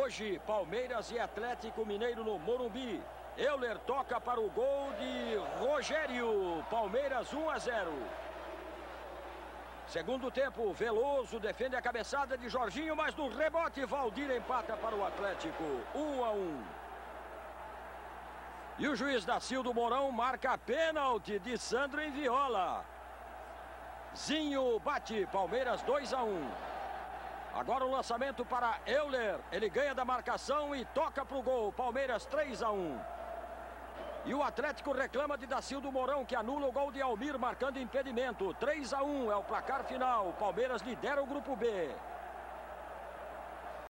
Hoje, Palmeiras e Atlético Mineiro no Morumbi. Euler toca para o gol de Rogério. Palmeiras 1-0. Segundo tempo, Veloso defende a cabeçada de Jorginho, mas no rebote Valdir empata para o Atlético. 1-1. E o juiz Dacildo Mourão marca pênalti de Sandro em Viola. Zinho bate, Palmeiras 2-1. Agora o lançamento para Euler. Ele ganha da marcação e toca para o gol. Palmeiras 3-1. E o Atlético reclama de Dacildo Mourão, que anula o gol de Almir, marcando impedimento. 3-1 é o placar final. Palmeiras lidera o grupo B.